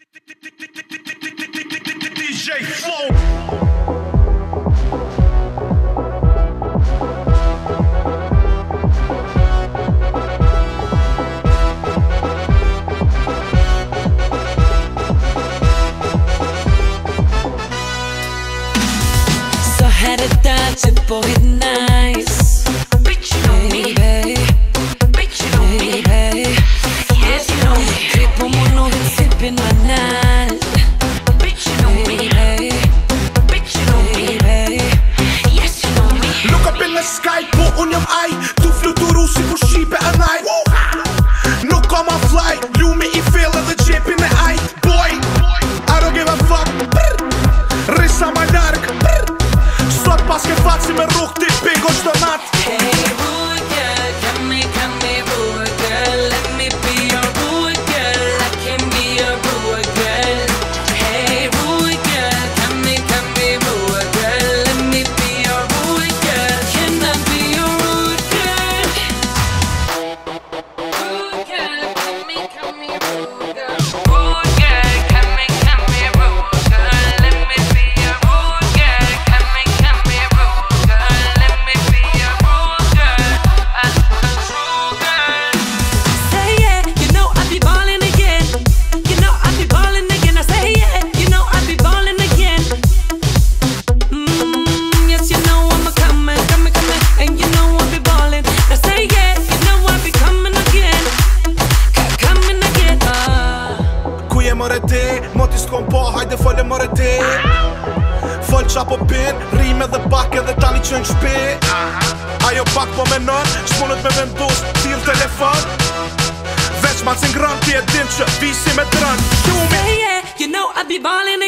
DJ Flow. Typ på hit nice. Bitch you know me, bitch you know me, yes you know me. Kryp på mon och vill sippin banan. Bitch you know me, bitch you know me, yes you know me. Look up in the sky på unë jam aj. Tu fluturu si kur shqipe e naj. Nuk kom a fly, lumi I fill edhe gjepin e aj. Boy, I don't give a fuck. Risa ma larg. Sot pas ke faci me rrug ti bingo qdo nat. Hey rude girl, come here rude girl. Let me be your rude girl, I can be your rude girl. Hey rude girl, come here rude girl. Let me be your rude girl, can I be your rude girl? Rude girl, come here rude girl. Rude girl, come here rude girl. Let me be your rude girl, come here rude girl. Let me be your rude girl, a true girl. Say yeah, you know I be ballin' again. You know I be ballin' again. I say yeah, you know I be ballin' again. Yes you know I'm a coming, and you know I be ballin'. Now say yeah, you know I be coming again, coming again. Ku je more ti, moti s'kom po, hajde fole more ti. Fol qa po pin, rime dhe bak edhe tani qën shpi. Ajo pak po menon, shpunët me vendus, t'il telefon. Veç ma c'ingron ti e din që visi me drën. Say yeah, you know I be ballin'